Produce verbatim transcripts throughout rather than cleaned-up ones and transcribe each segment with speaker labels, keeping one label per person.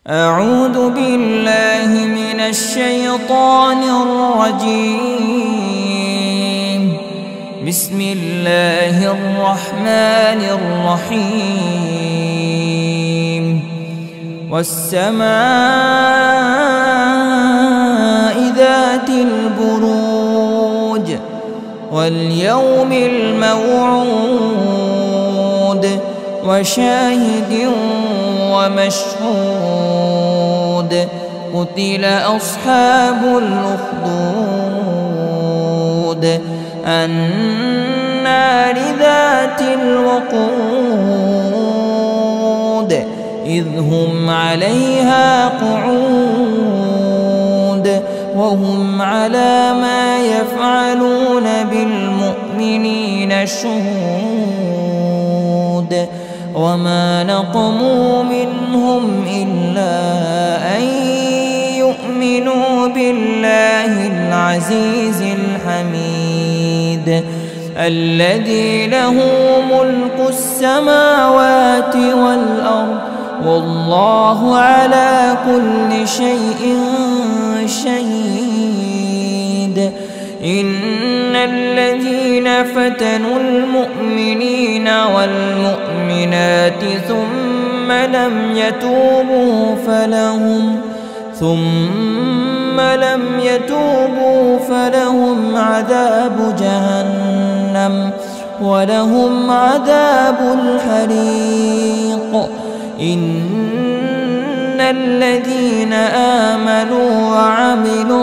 Speaker 1: أعوذ بالله من الشيطان الرجيم. بسم الله الرحمن الرحيم. والسماء ذات البروج واليوم الموعود وشاهد ومشهود. قتل أصحاب الأخدود النار ذات الوقود إذ هم عليها قعود وهم على ما يفعلون بالمؤمنين شهود. وما نقموا منهم إلا أن يؤمنوا بالله العزيز الحميد الذي له ملك السماوات والأرض والله على كل شيء شهيد. إن الذين فتنوا المؤمنين والمؤمنات ثم لم يتوبوا فلهم ثم لم يتوبوا فلهم عذاب جهنم ولهم عذاب الحريق. إن الذين آمنوا وعملوا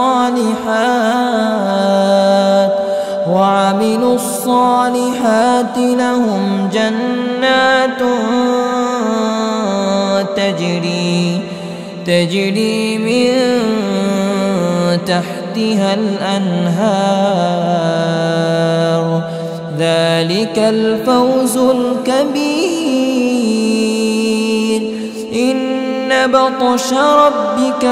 Speaker 1: الصالحات وعملوا الصالحات لهم جنات تجري تجري من تحتها الأنهار. ذلك الفوز الكبير. إن بطش ربك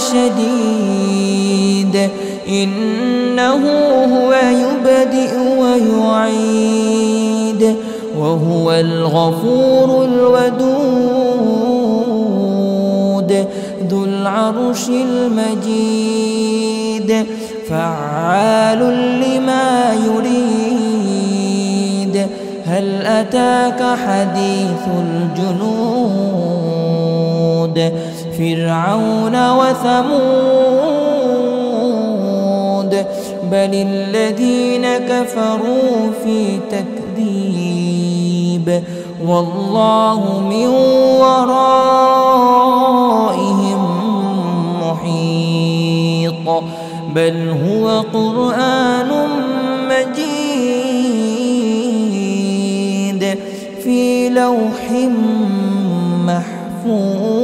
Speaker 1: لشديد. إنه هو يبدئ ويعيد وهو الغفور الودود ذو العرش المجيد فعال لما يريد. هل أتاك حديث الجنود فرعون وثمود بل الذين كفروا في تكذيب والله من ورائهم محيط. بل هو قرآن مجيد في لوح محفوظ.